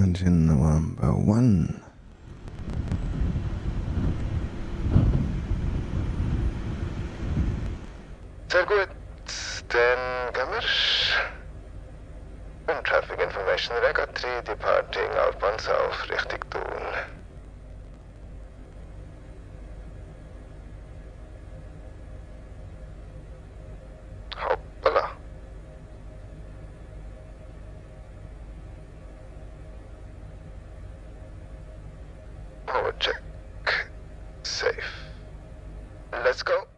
Engine number 1. Sehr gut, dann gehen wir. Und Traffic Information Rega 3 departing outbound south Richtung Thun. Hoppala. Overcheck. Safe. Let's go.